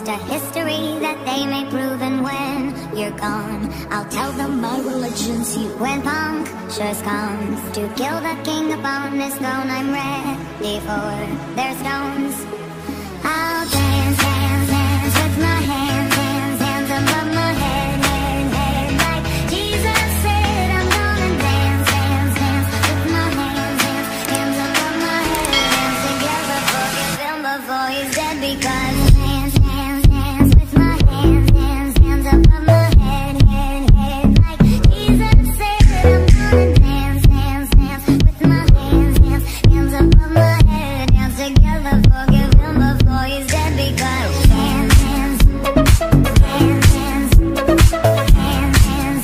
just a history that they may prove. And when you're gone, I'll tell them my religion's you. When punctures comes to kill the king upon his throne, I'm ready for their stones. I'll dance, dance, dance with my hands, hands, hands above my head, head, head. Like Jesus said, I'm gonna dance, dance, dance with my hands, hands, hands above my head. Dance together, forgive him before he's dead. Because dance, dance, dance with my hands, hands, hands above my head, head, head. Like Jesus said, I'm gonna dance, dance, dance with my hands, hands, hands above my head. Dance together, forgive him before he's dead. Because dance, dance, dance, dance, dance, dance,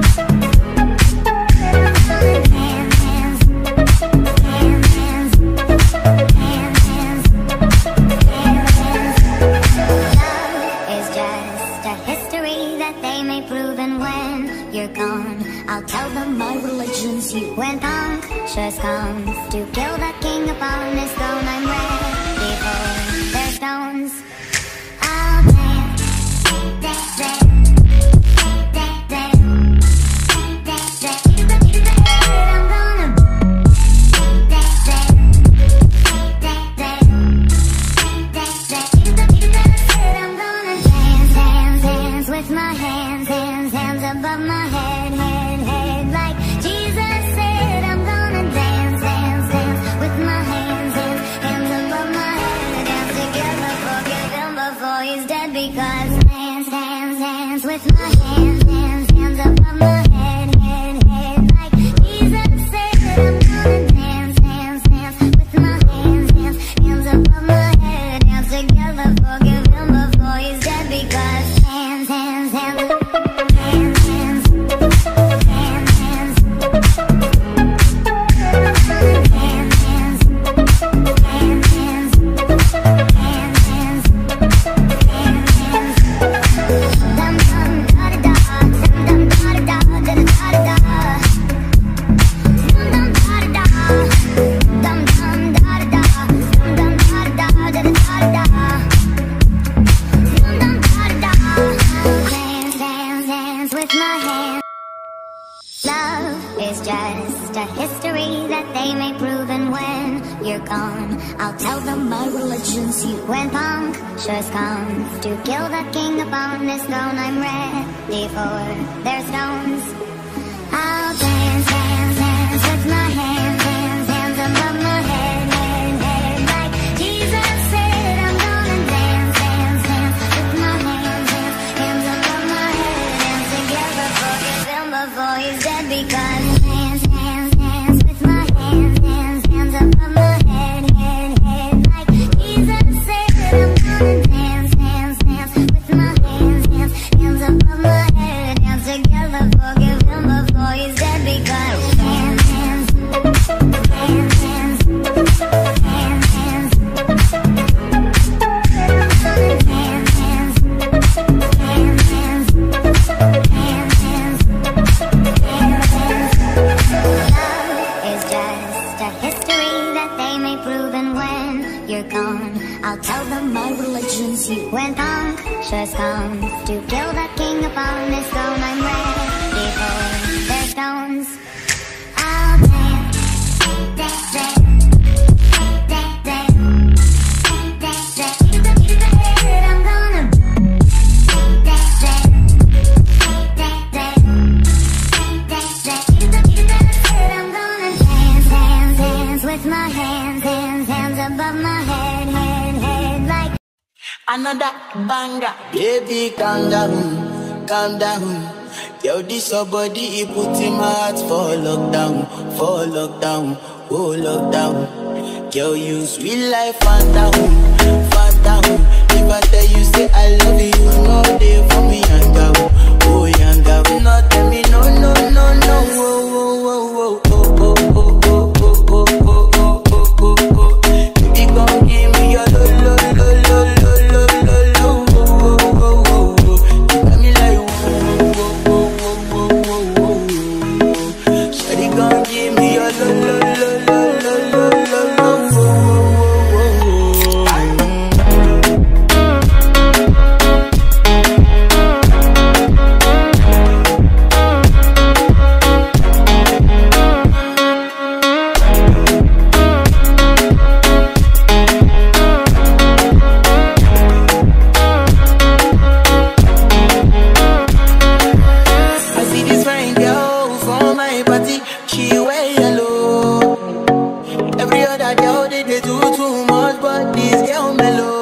I'll tell them my religion's you. When punctures comes to kill the king upon his throne, I'm ready for their stones. I'll dance, dance, dance, dance, dance, dance, dance. I'm gonna dance, dance, dance, dance, dance. I'm gonna dance, dance, dance with my hands, hands, hands above my head, head, head. Like Jesus said, I'm gonna dance, dance, dance with my hands, hands, hands above my head. Dance together, forgive him before he's dead. Because dance, dance, dance with my hands, hands, hands above my head, head, head. Like Jesus said, I'm gonna dance, dance, dance with my hands, hands, hands above my head. Dance together, forgive him before he's dead. Because dance, dance, dance, dance, dance. Love is just a history that they may prove. And when you're gone, I'll tell them my religion's you. When punctures comes to kill the king upon his throne, I'm ready for their stones. I'll dance, dance, dance with my hands, hands, hands above my head, head, head. Like Jesus said, I'm gonna dance, dance, dance with my hands, hands, hands above my head. Dance together, forgive him before he's dead. Because dance, dance, dance with my hands, hands, hands above my head, head, head. Like Jesus said, I'm gonna dance, dance, dance with my hands, hands, hands above my head. Dance together, forgive him before he's dead. Because dance, dance, dance, dance, dance, dance. Dance, dance, dance, dance, dance. You're gone, I'll tell them my religion's you. When punctures comes to kill the king upon his throne, I'm ready for their stones. I'll dance, dance, dance, dance, dance, dance, dance. I'm gonna dance, dance, dance, dance, dance. I'm gonna dance, dance, dance with my hands, hands, hands above my head, head, head. Like another banger. Baby, calm down, calm down. Yo, this your body, it put in my heart for lockdown, oh lockdown. Girl, you sweet life, Fanta, Fanta. If I tell you, say I love you, no day for me, yanga, oh yanga. No, tell me, no, no, no, no, oh, oh, oh, oh, oh, oh, oh, oh, oh, oh, oh, oh. Baby, gon' give me your lo, lo, lo, lo, lo, lo, lo, lo, oh, oh, oh, oh. You got me like, oh, oh, oh, oh, oh, oh, oh. Shawty gon' give me your lo, lo, lo, lo, lo, lo, lo, lo, oh, oh, oh, oh, oh. they do too much, but this girl mellow.